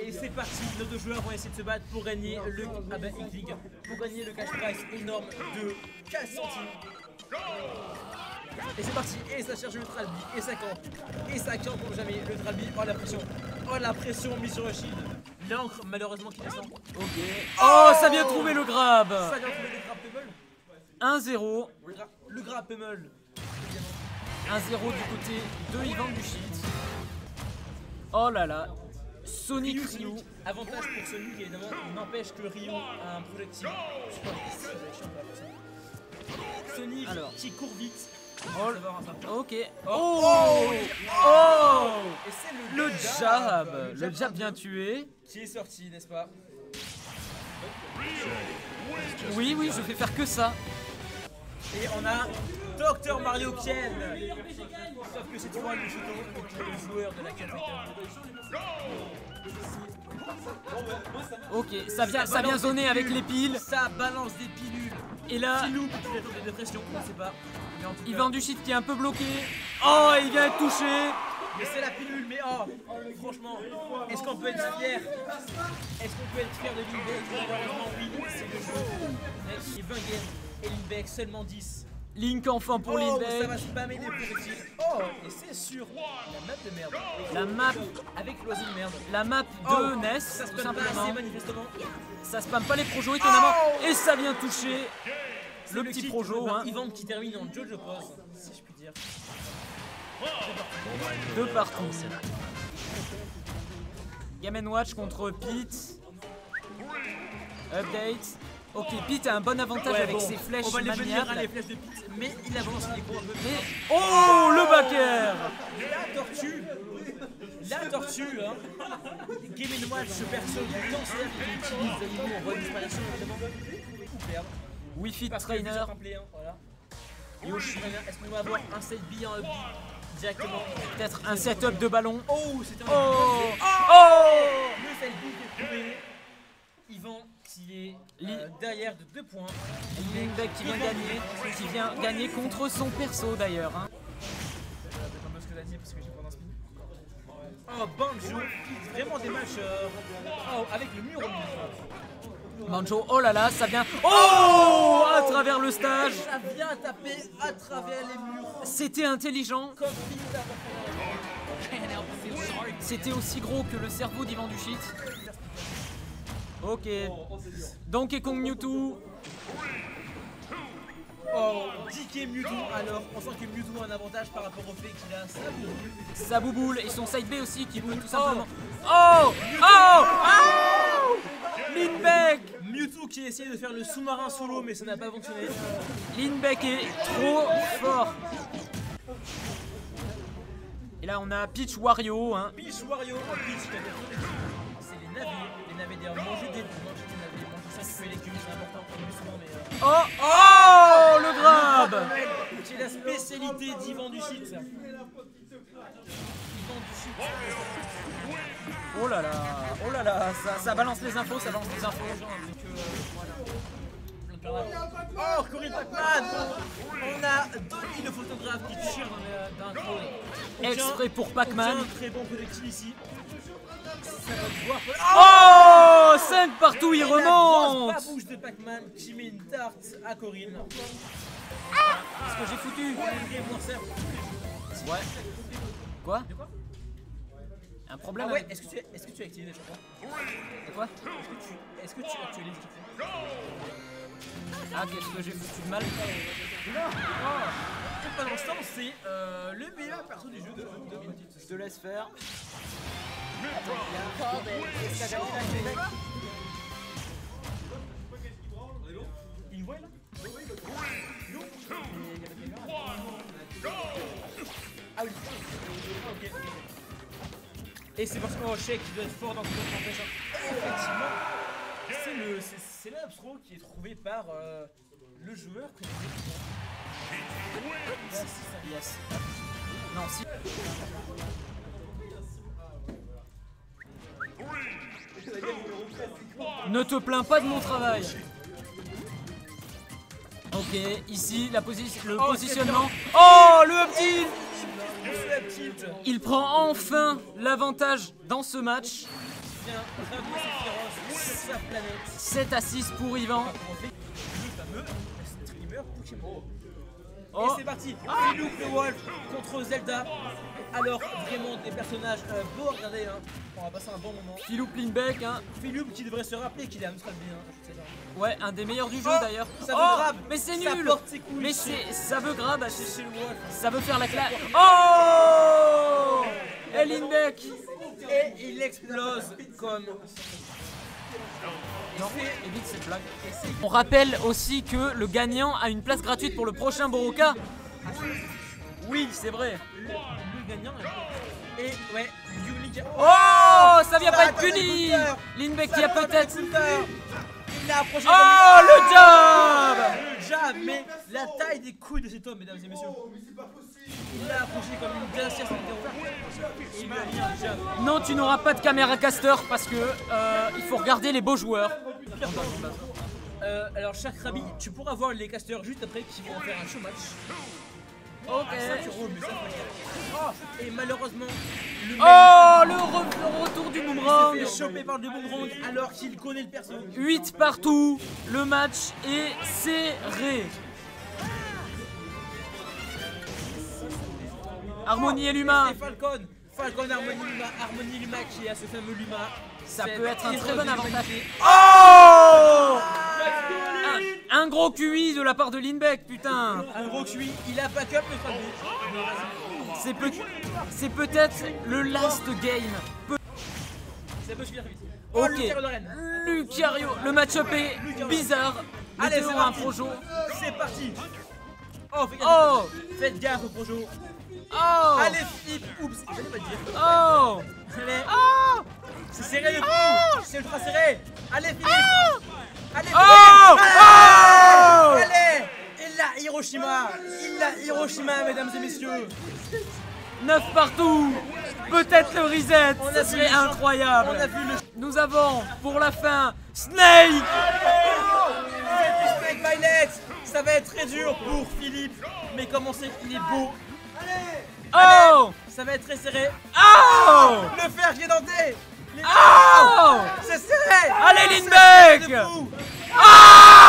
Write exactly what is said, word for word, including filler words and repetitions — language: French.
Et c'est parti, nos deux joueurs vont essayer de se battre pour gagner le ah bah, X-League, pour gagner le cash prize énorme de quinze centimes. Et c'est parti, et ça cherche le Tralby, et ça campe, et ça campe comme jamais, le Tralby, oh la pression, oh la pression mise sur le shield. L'encre malheureusement qui descend. Ok. Oh, ça vient trouver le grab. Ça vient trouver le grab Pummel. un zéro. Le, gra le grab Pummel. un zéro du côté de Yvan du shit. Oh là là. Sonic Ryu, Ryu. Sonic. Avantage pour Sonic évidemment, n'empêche que Ryu a un projectile. Je sais pas, c'est chiant pour ça. Sonic Alors. qui court vite. Oh, ça. ok. Oh, Oh, oh, oh. Et c'est le, Le jab. Le jab bien tué. Qui est sorti, n'est-ce pas? Oui, oui, je fais faire que ça. Et on a Docteur Mario Ken. Sauf que c'est toi le shooter, le joueur de la Ok, ça vient, ça vient zoner avec les piles. Ça balance des pilules. Et là, Qui loupe peut-être des pressions, on ne sait pas. Mais en tout cas, Yvan du shit qui est un peu bloqué. Oh, il vient être touché. mais c'est la pilule, mais oh, franchement, est-ce qu'on peut être fier? Est-ce qu'on peut être fier de Lindbeck? Malheureusement, oui, c'est le jeu. Mec, il est vingt games et Lindbeck seulement dix. Link enfin pour Oh, Lindbeck. ça va spammer des projectiles. Oh, et c'est sur la map de merde. La map, Avec l'oiseau de merde. la map de Oh, N E S, ça tout spamme pas simplement. assez manifestement. Ça spam pas les projos étonnamment. Et ça vient toucher C'est le petit kick projo. de Hein. Yvan qui termine en Jojo Pose, si je puis dire. De partout. Game and Watch contre Pete. Update. Ok, Pete a un bon avantage Ouais, avec bon, ses flèches on va les venir, maniables. hein, les flèches de Pete, mais il avance, il est gros un peu. Et... Oh, le backer. La tortue, la tortue, hein. Game and Watch, ce perso du cancer qui utilise les animaux en bonne disparition, évidemment. Ou perdre. Wi-Fi Parce que trainer. plusieurs play, hein, voilà. Yoshi, est-ce qu'on va avoir un set B en up B directement? Peut-être un setup de ballon. Oh, c'était un Oh, oh, oh. le set B qui est trouvé. Yvan qui est euh, derrière de deux points. Lindbeck qui vient gagner, qui vient gagner contre son perso d'ailleurs. Hein. Attends un peu ce que t'as dit parce que j'ai pas d'inspi. Oh, Banjo, vraiment des matchs euh, oh, avec le mur au milieu. Banjo, oh là là, ça vient. Oh, à travers le stage. Ça vient taper à travers les murs. C'était intelligent. Comme Pete C'était aussi gros que le cerveau d'Yvan du shit. Ok. Donkey Kong Mewtwo. Oh, D K Mewtwo. Alors, on sent que Mewtwo a un avantage par rapport au fait qu'il a sa boule. Sa bouboule et son side B aussi qui bouge tout simplement. Oh, oh, oh, Lindbeck. Mewtwo qui a essayé de faire le sous-marin solo, mais ça n'a pas fonctionné. Lindbeck est trop fort. Et là on a Peach Wario. Hein. Peach Wario, oh, Peach qui a fait c'est les navets. Les navets d'ailleurs, manger des manger des navets, manger ça, tuer les légumes, c'est important, on le dit souvent, mais. Euh... Oh, oh, le grab. C'est la spécialité d'Yvan du shit. Yvan du shit. Oh là là, oh là là, ça, ça balance les infos, ça balance les infos. Oh, Corinne Pac-Man. On a Dolly le photographe qui tire dans le crâne. Exprès pour Pac-Man. Un très bon projectile ici. Ça va te voir. Oh, cinq partout, il remonte. La bouche de Pac-Man qui met une tarte à Corinne. Qu'est-ce que j'ai foutu? Ouais. Quoi? Un problème? Ah ouais, avec... est-ce que tu est-ce que tu as activé les champions? Et quoi? Est-ce que tu est-ce que tu as actualisé les champions? Ah, qu'est-ce que j'ai foutu de mal? Non, oh. Pas l'instant, c'est euh, le meilleur perso du jeu de deux minutes. Je te laisse faire. Attends, il y a encore des escadrilles. Il voit là? Ah oui, ok. Et c'est parce qu'on check qui doit être fort dans ce monde empêche. Effectivement, c'est le c'est l'abstro qui est trouvé par euh, le joueur que Yes. Non, si. Ne te plains pas de mon travail. Ok, ici la position, le oh, positionnement. Oh, le up tilt. le tilt. Il prend enfin l'avantage dans ce match. vient ramener ses féroces sur sa planète. sept à six pour Yvan. On fait le fameux streamer Pokémon. Oh. Et c'est parti, Philou le Wolf contre Zelda. Alors vraiment des personnages euh, beaux à regarder, hein. On va passer un bon moment. Philou Plinbeck, hein. Philou qui devrait se rappeler qu'il est à Amstrad B, hein. Je sais pas. Ouais, un des meilleurs du jeu Oh, d'ailleurs. ça veut Oh, grab. mais c'est Ça nul. porte ses couilles. Mais c'est, ça veut grab. C'est chez le Wolf. Ça veut faire la claque. Oh, et Lindbeck. Et il explose comme... Non, évite cette blague. On rappelle aussi que le gagnant a une place gratuite pour le prochain Boroka. Oui, c'est vrai. Le, le gagnant est... Et ouais, Yumi... Oh, ça vient Ça pas a être puni. attendu le counter. Lindbeck Ça qui a porte peut-être... le counter. Il l'a approché Oh, comme... le jab. Le jab, mais la taille des couilles de cet homme, mesdames et messieurs. Il l'a approché comme une glacière sur le terrain. Et il lui a mis un jab. Non, tu n'auras pas de caméra caster parce que euh, il faut regarder les beaux joueurs. Euh, alors, chaque Rabi, tu pourras voir les casters juste après qui vont faire un show match. Ok. Ça, tu roules, mais ça, faut le dire. Oh, et malheureusement, le mec Oh, le, re- le retour du s'est boomerang. fait choper par le boomerang alors qu'il connaît le perso. huit partout. Le match est serré. Harmonie et Luma. Et Falcon, Falcon Harmonie Luma, Harmonie Luma qui a ce fameux Luma. Ça Cette peut être un très bon héroïne avantage. humanité. Oh, un, un gros Q I de la part de Lindbeck, putain. Un gros Q I, il a backup le Falcon. C'est peut, c'est peut-être le last game. Pe- Ça peut suffire vite. Oh, Ok. le tir de reine. Lucario, le match-up est bizarre. Allez, Mettez-nous c'est un parti. projo. C'est parti. Oh, faites gaffe. Oh, Faites gaffe au projo. oh, Allez, Philippe. Oups, je vais pas le dire. oh, Allez. oh, C'est serré le coup. C'est ultra serré. Allez, Philippe. Allez, Philippe. oh, Allez. oh. Allez. Il l'a Hiroshima. Il l'a Hiroshima, mesdames et messieurs. neuf partout. Peut-être le reset. On a Ça vu serait le champ- incroyable. On a vu le Nous avons pour la fin Snake. Snake Violet. Ça va être très dur pour Philippe. Mais comment c'est qu'il est beau. Oh, Ça va être très serré. oh, Le fer qui est denté. Les- oh. C'est serré. Allez, C'est Lindbeck. serré de fou. Ah.